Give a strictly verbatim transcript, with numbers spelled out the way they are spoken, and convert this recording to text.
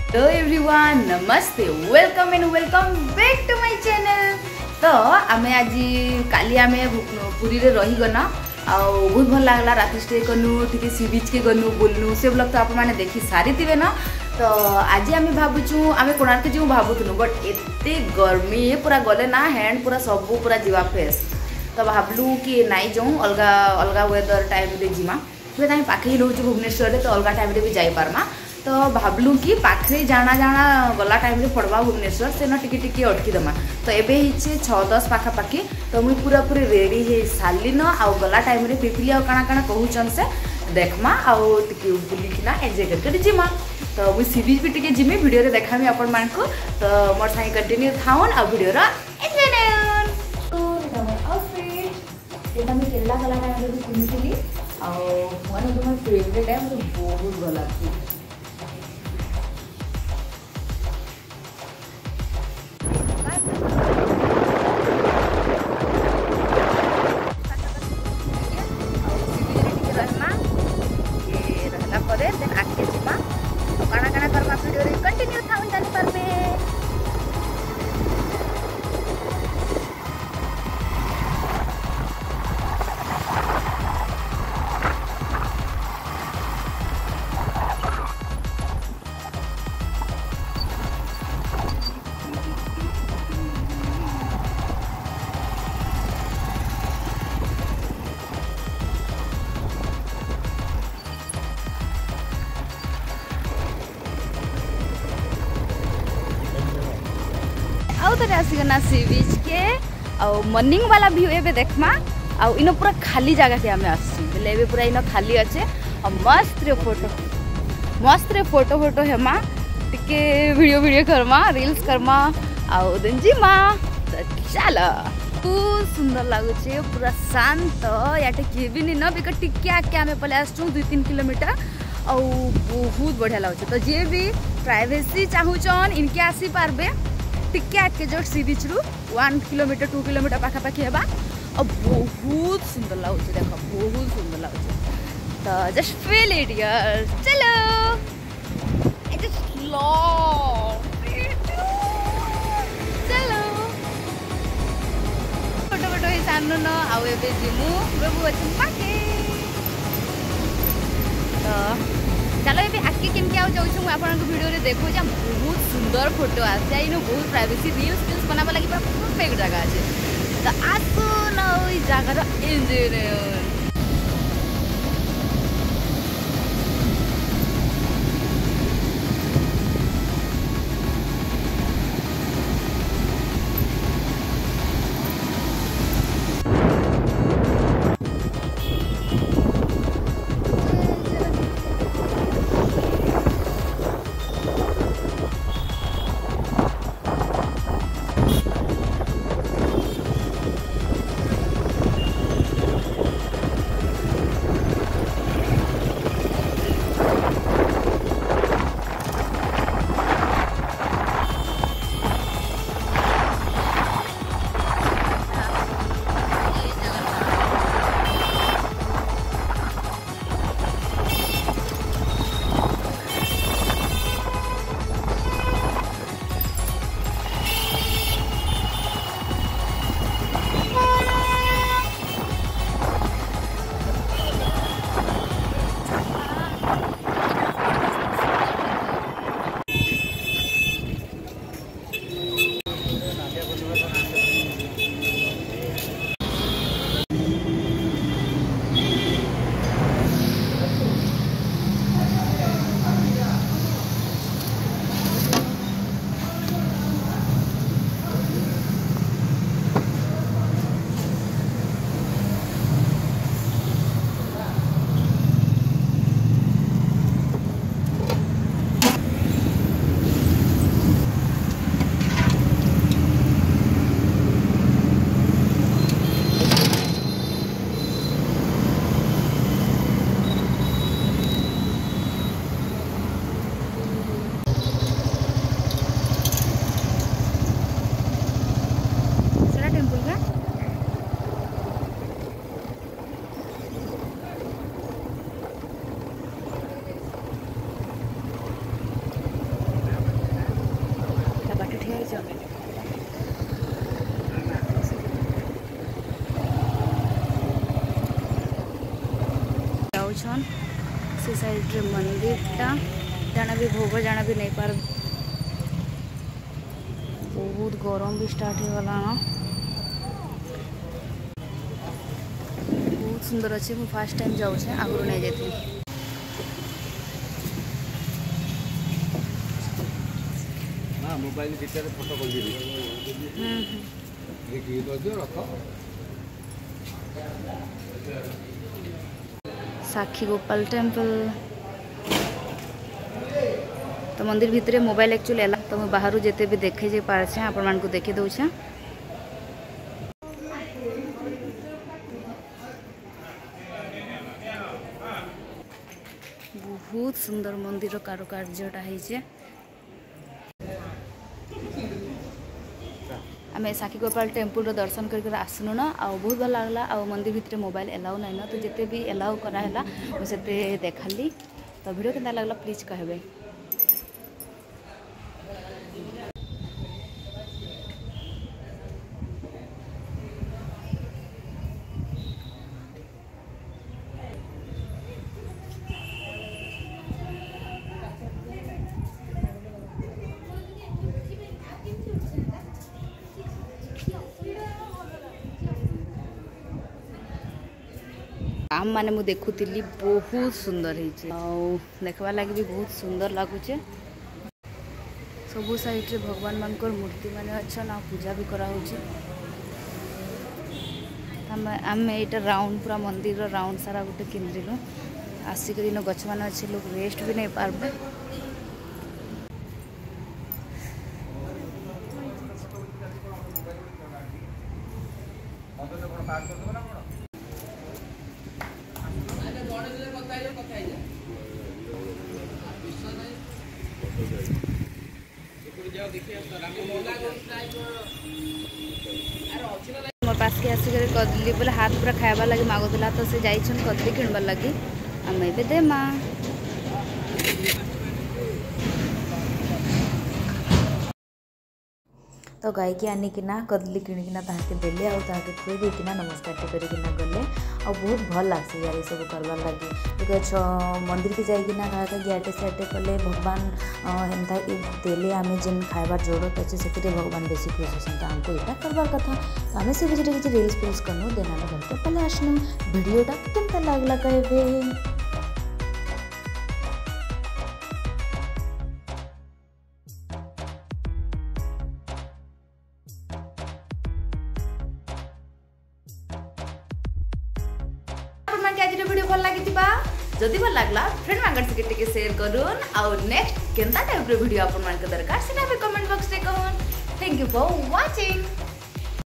Hello everyone, नमस्ते, welcome and welcome back to my channel. तो आमे आज काली आमे पुरी रे रही गना आ बहुत भल लागला। रात स्टे कनु टिके सी बीच के गनु बोलनु से ब्लॉग तो आप माने देखि सारी थिबे ना। तो आज आमे भाबुछु आमे कोणार्क के जो भाबुथनु बट एते गर्मी पूरा गले ना हैंड पूरा सब पूरा जीवा फेस। तो भाबलु कि नाइ जाऊँ अलगा अलगा वेदर टाइम रे जिमा हुए ताई पाखे ही रहउछु भुवनेश्वर रे। तो अलगा टाइम रे भी जाई पारमा। तो भावलु कि पाखे जाना जाना गला टाइम रे पड़वा भुवनेश्वर से ना टिके टिके अटकी दमा। तो एबे हिचे छः दस पाखापाखि तो मुई पूरा पूरी रेडी हे सालिन आ गला टाइम रे पिपिली आ काना काना कहूचन से देखमा आ टिके बुलिकिना एंजॉय करके जिमा। तो मुई सी बीच भी टिके जिमी वीडियो रे देखामी आपण मानकु। तो मोर साई कंटिन्यू थाउन आ वीडियो रा एंजॉय नेन। तो हमर आउटफिट एटा मी केला गला टाइम रे पिनिथिली आ वन ऑफ माय फेवरेट है। मुझे बहुत भल लागछि। आसीगना सी बीच के और मॉर्निंग वाला व्यू एबे देखमा। आ इनो पूरा खाली जगह के हमें आसी बेले एबे पूरा इनो खाली अच्छे और मस्त रे फोटो मस्त रे फोटो फोटो हेमा टिके वीडियो वीडियो करमा रील्स करमा आउ दिन जिमा। तो चलो बहुत सुंदर लागुचे पूरा शांत याटे के भी नहीं न बिक टिके आके हमें पले आसु दो तीन किलोमीटर और बहुत बढ़िया लागुचे। तो जे भी प्राइवेसी चाहूचन इनके आसी पारबे टिके आके जो सी बीच रु वन किलोमीटर टू किलोमीटर पाखापाखि हेबा और बहुत सुंदर लागुचे। देख बहुत सुंदर लागुचे। तो जस्ट फील इट यार। चलो इट इज लॉन्ग चलो फोटो फोटो ही सानु न आउ एबे जिमु बेबु अछि पाके। तो चलो ये आगे केमती आउ जाऊँ मुझे आपको वीडियो रे देखो जे बहुत सुंदर फोटो आसे इन बहुत प्राइवेसी रील्स रील्स बनावा लगी परफेक्ट जगह अच्छे। तो आसो ना जगार एंजॉय। साइड रे मंदिरटा जाना भी भोग जाना भी नहीं पार। बहुत गरम भी स्टार्ट हो गला ना। बहुत सुंदर अच्छे मुझे फास्ट टाइम जाऊे आगु नहीं जाती। मोबाइल भीतर फोटो कर साक्षी गोपाल टेम्पल तो मंदिर भितर मोबाइल एक्चुअली एला तो मैं बाहर जेते भी देखे जे पारछे आपण मान को देखे दउछे। बहुत सुंदर मंदिर कारुकार्यटा है। आम साक्षी गोपाल टेम्पल दर्शन कर आसनु ना आ बहुत भल लगला। आ मंदिर भितर मोबाइल एलाउ ना तो जिते भी एलाउ कराला मुझे देखाली। तो वीडियो केता लगला प्लीज कहबे। आम माने मु देखुली बहुत सुंदर है देखवा लगे भी बहुत सुंदर लगुचे। सबु साइड रे भगवान मानकर मूर्ति माने अच्छा ना पूजा भी करा होचे। हम आम एटा राउंड पूरा मंदिर राउंड सारा गोटे केन्द्रिलु आसिक दिन गछ मान अच्छे लोग रेस्ट भी नहीं पारबे। मोर पास के आसिक कदली बोले हाथ पूरा खाइबा लगे मागुला तो से जाइछन कदली किणबार लगी आम ए देमा। तो गाय की आनिकिना कदली किणिकिना ताके देले आ ताके खुई देकिना नमस्कार करिकिना गले आ बहुत भल लागसे यार सब करबार लगी। बिकज मंदिर के जाइकिना का ग्याटे साटे कले भगवान हेन्ता देले आम जेन खाइबार जरूरत अच्छे से भगवान बेसी खुश होसन। तो आमको यहाँ करबार कथा तो आम से भी किसी रिल्स फिल्स करनु देन आम घर के पहले आसनु वीडियोटा केमता लागला कहबे। आज वीडियो भल लगी जदि भल लगला फ्रेंड मान सके शेयर करूँ आउ नेक्स्ट केनता टाइप वीडियो आपन मान के दरकार से कमेंट बॉक्स रे कहूँ। Thank you for watching.